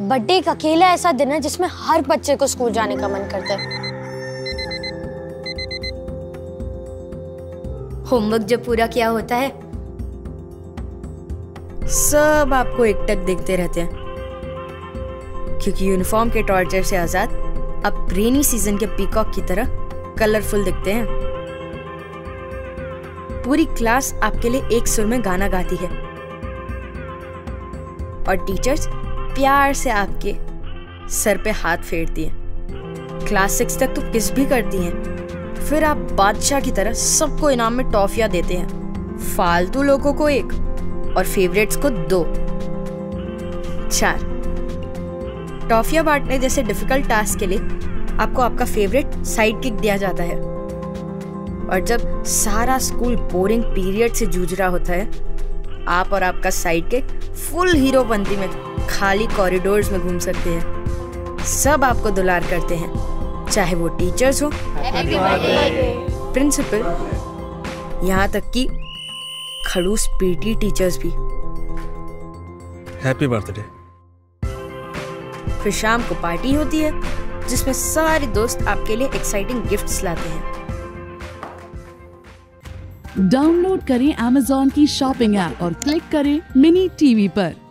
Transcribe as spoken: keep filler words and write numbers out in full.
Birthday एक अकेला ऐसा दिन है जिसमें हर बच्चे को स्कूल जाने का मन करता है। होमवर्क जब पूरा किया होता है सब आपको एकटक देखते रहते हैं, क्योंकि यूनिफॉर्म के टॉर्चर से आजाद अब रेनी सीजन के पीकॉक की तरह कलरफुल दिखते हैं। पूरी क्लास आपके लिए एक सुर में गाना गाती है और टीचर्स प्यार से आपके सर पे हाथ फेरती हैं। क्लास सिक्स तक तो किस भी करती हैं। फिर आप बादशाह की तरह सबको इनाम में टॉफियां देते हैं, फालतू लोगों को एक और फेवरेट्स को दो। चार। टॉफियां बांटने जैसे डिफिकल्ट टास्क के लिए आपको आपका फेवरेट साइड किक दिया जाता है, और जब सारा स्कूल बोरिंग पीरियड से जूझ रहा होता है, आप और आपका साइड किक फुल हीरोपंती में खाली कॉरिडोर्स में घूम सकते हैं। सब आपको दुलार करते हैं, चाहे वो टीचर्स हो, प्रिंसिपल, यहाँ तक कि खड़ूस पीटी टीचर्स भी। Happy birthday. फिर शाम को पार्टी होती है जिसमें सारे दोस्त आपके लिए एक्साइटिंग गिफ्ट्स लाते हैं। डाउनलोड करें अमेज़न की शॉपिंग ऐप और क्लिक करें मिनी टीवी पर।